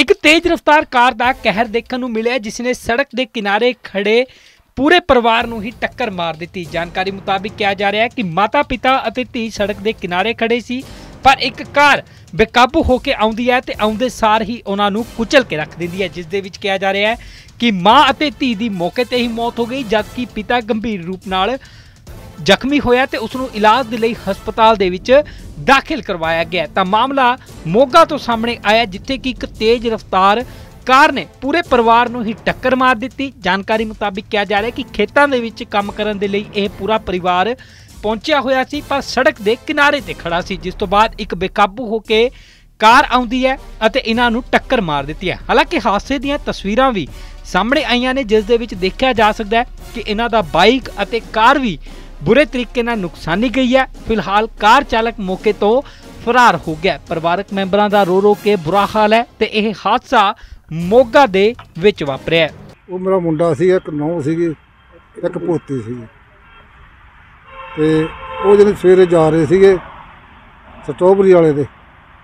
एक तेज रफ्तार कार का कहर देखने को मिले जिसने सड़क के किनारे खड़े पूरे परिवार ਨੂੰ ਹੀ टक्कर मार दी। जानकारी मुताबिक कहा जा रहा है कि माता पिता ਅਤੇ ਧੀ सड़क के किनारे खड़े सी पर एक कार बेकाबू होकर आउंदी है ते आउंदे सार ही उन्हां नूं कुचल के रख दिंदी है, जिस दे विच कहा जा रहा है कि मां ਅਤੇ ਧੀ ਦੀ मौके ते ही मौत हो गई, जबकि पिता गंभीर रूप नाल ਜ਼ਖਮੀ ਹੋਇਆ ਤੇ ਉਸ ਨੂੰ ਇਲਾਜ ਦੇ ਲਈ ਹਸਪਤਾਲ ਦੇ ਵਿੱਚ ਦਾਖਲ ਕਰਵਾਇਆ ਗਿਆ। ਤਾਂ ਮਾਮਲਾ ਮੋਗਾ ਤੋਂ ਸਾਹਮਣੇ ਆਇਆ, ਜਿੱਥੇ ਕਿ ਇੱਕ ਤੇਜ਼ ਰਫ਼ਤਾਰ ਕਾਰ ਨੇ ਪੂਰੇ ਪਰਿਵਾਰ ਨੂੰ ਹੀ ਟੱਕਰ ਮਾਰ ਦਿੱਤੀ। ਜਾਣਕਾਰੀ ਮੁਤਾਬਿਕ ਕਿਹਾ ਜਾ ਰਿਹਾ ਕਿ ਖੇਤਾਂ ਦੇ ਵਿੱਚ ਕੰਮ ਕਰਨ ਦੇ ਲਈ ਇਹ ਪੂਰਾ ਪਰਿਵਾਰ ਪਹੁੰਚਿਆ ਹੋਇਆ ਸੀ, ਪਰ ਸੜਕ ਦੇ ਕਿਨਾਰੇ ਤੇ ਖੜਾ ਸੀ, ਜਿਸ ਤੋਂ ਬਾਅਦ ਇੱਕ ਬੇਕਾਬੂ ਹੋ ਕੇ ਕਾਰ ਆਉਂਦੀ ਹੈ ਅਤੇ ਇਹਨਾਂ ਨੂੰ ਟੱਕਰ ਮਾਰ ਦਿੱਤੀ ਹੈ। ਹਾਲਾਂਕਿ ਹਾਦਸੇ ਦੀਆਂ ਤਸਵੀਰਾਂ ਵੀ ਸਾਹਮਣੇ ਆਈਆਂ ਨੇ, ਜਿਸ ਦੇ ਵਿੱਚ ਦੇਖਿਆ ਜਾ ਸਕਦਾ ਹੈ ਕਿ ਇਹਨਾਂ ਦਾ ਬਾਈਕ ਅਤੇ ਕਾਰ ਵੀ बुरे तरीके नाल नुकसानी गई है। फिलहाल कार चालक मौके तो फरार हो गया। परिवारक मैंबरां दा रो रो के बुरा हाल है ते यह हादसा मोगा दे विच वापरिया है। वो मेरा मुंडा सी, एक नौं सीगी, एक पोती सीगी ते वो जिहड़े सवेरे जा रहे सीगे स्ट्रॉबेरी वाले दे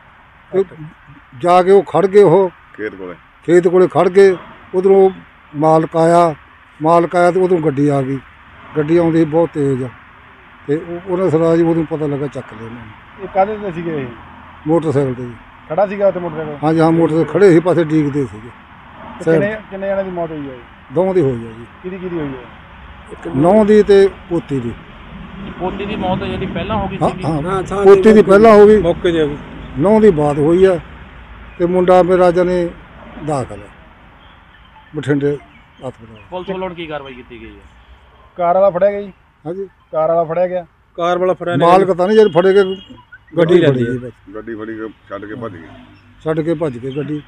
जाके वो खड़ गए, वो खेत कोले खड़ गए। उधरों मालक आया तो उधरों गड्डी आ गई, गड्डी आउंदी बहुत तेज आ ते उन्हें सरदार जी उदों पता लगा चक लिया उन्होंने। ये काहदे ते सीगे? मोटरसाइकिल ते जी खड़ा सीगा उत्ते मोटरसाइकिल? हाँ जी, हाँ मोटरसाइकिल खड़े ही पासे डीकदे सीगे। किन्ने जणियां दी मौत हुई है? दोवां दी होई है जी। किहदी होई है? नौं दी ते पोती दी। पोती दी मौत जेहड़ी पहला हो गई हाँ सीगी? हाँ पोती दी पहला हो गई, मौके ते नौं दी बाद होई है ते मुंडा मेरा जने दाखल है बठिंडे हस्पताल। पुलिस वालों की कार्रवाई की गई है? कार वाला फड़िया गया जी? हाँ जी, कार वाला फड़िया गया। कार वाला फड़िया मालक पता नहीं जब फड़े गए, गड्डी फड़ी गई, गड्डी फड़ी के छड़ के भज गए, छड़ के भज गए गड्डी।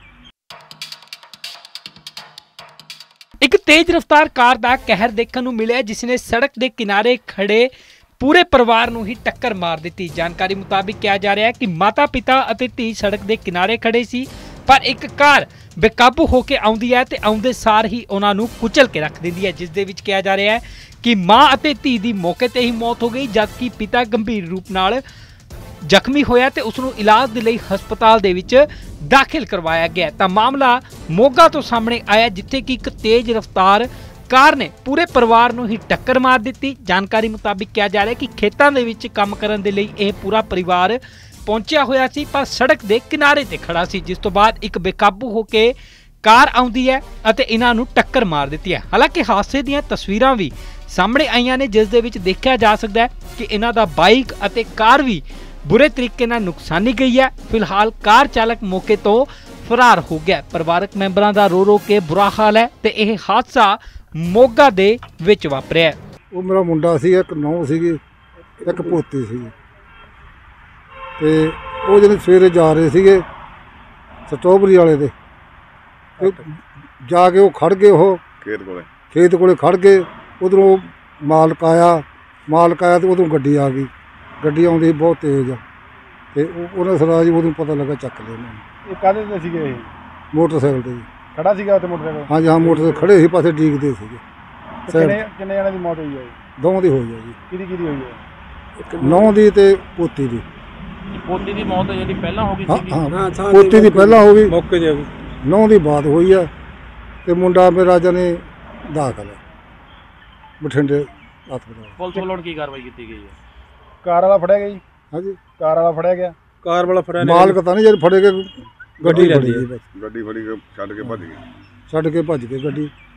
एक तेज रफ्तार कार का कहर देखने को मिले जिसने सड़क के किनारे खड़े पूरे परिवार ਨੂੰ ਹੀ टक्कर मार दी। जानकारी मुताबिक कहा जा रहा है कि माता पिता ਅਤੇ ਧੀ सड़क के किनारे खड़े सी पर एक कार बेकाबू होकर आउंदी है ते आउंदे सार ही उन्हां नूं कुचल के रख दिंदी है, जिस दे विच कहा जा रहा है कि मां ਅਤੇ ਧੀ ਦੀ मौके ते ही मौत हो गई, जबकि पिता गंभीर रूप नाल ਜ਼ਖਮੀ ਹੋਇਆ ਤੇ ਉਸ ਨੂੰ ਇਲਾਜ ਦੇ ਲਈ ਹਸਪਤਾਲ ਦੇ ਵਿੱਚ ਦਾਖਲ ਕਰਵਾਇਆ ਗਿਆ। ਤਾਂ ਮਾਮਲਾ ਮੋਗਾ ਤੋਂ ਸਾਹਮਣੇ ਆਇਆ, ਜਿੱਥੇ ਕਿ ਇੱਕ ਤੇਜ਼ ਰਫ਼ਤਾਰ ਕਾਰ ਨੇ ਪੂਰੇ ਪਰਿਵਾਰ ਨੂੰ ਹੀ ਟੱਕਰ ਮਾਰ ਦਿੱਤੀ। ਜਾਣਕਾਰੀ ਮੁਤਾਬਿਕ ਕਿਹਾ ਜਾ ਰਿਹਾ ਕਿ ਖੇਤਾਂ ਦੇ ਵਿੱਚ ਕੰਮ ਕਰਨ ਦੇ ਲਈ ਇਹ ਪੂਰਾ ਪਰਿਵਾਰ ਪਹੁੰਚਿਆ ਹੋਇਆ ਸੀ, ਪਰ ਸੜਕ ਦੇ ਕਿਨਾਰੇ ਤੇ ਖੜਾ ਸੀ, ਜਿਸ ਤੋਂ ਬਾਅਦ ਇੱਕ ਬੇਕਾਬੂ ਹੋ ਕੇ ਕਾਰ ਆਉਂਦੀ ਹੈ ਅਤੇ ਇਹਨਾਂ ਨੂੰ ਟੱਕਰ ਮਾਰ ਦਿੱਤੀ ਹੈ। ਹਾਲਾਂਕਿ ਹਾਦਸੇ ਦੀਆਂ ਤਸਵੀਰਾਂ ਵੀ ਸਾਹਮਣੇ ਆਈਆਂ ਨੇ, ਜਿਸ ਦੇ ਵਿੱਚ ਦੇਖਿਆ ਜਾ ਸਕਦਾ ਹੈ ਕਿ ਇਹਨਾਂ ਦਾ ਬਾਈਕ ਅਤੇ ਕਾਰ ਵੀ बुरे तरीके नाल नुकसानी गई है। फिलहाल कार चालक मौके तो फरार हो गया। परिवारक मैंबरां दा रो रो के बुरा हाल है ते यह हादसा मोगा दे विच वापरिया है। वो मेरा मुंडा सी, एक नौं सीगी, एक पोती सीगी ते वो जिहड़े सवेरे जा रहे सीगे स्ट्रॉबेरी वाले दे जाके वो खड़ गए, वो खेत कोले खड़ गए। उधरों मालक आया तो उधरों गड्डी आ गई, गड्डी आउंदी बहुत तेज आ ते उन्हें सरदार जी उदों पता लगा चक लिया उन्होंने। ये काहदे ते सीगे? मोटरसाइकिल ते जी खड़ा सीगा उत्ते मोटरसाइकिल? हाँ जी, हाँ मोटरसाइकिल खड़े ही पासे डीकदे सीगे। किन्ने जणियां दी मौत हुई है? दोवां दी होई है जी। किहदी होई है? नौं दी ते पोती दी। पोती दी मौत जेहड़ी पहला हो गई सीगी? हाँ पोती दी पहला हो गई, मौके ते नौं दी बाद होई है ते मुंडा मेरा जने दाखल है बठिंडे हस्पताल। पुलिस वालों की कार्रवाई की गई है? कार वाला फड़िया गया जी? हाँ जी, कार वाला फड़िया गया। कार वाला फड़िया मालक पता नहीं जब फड़े गए, गड्डी फड़ी गई, गड्डी फड़ी के छड़ के भज गए, छड़ के भज गए गड्डी।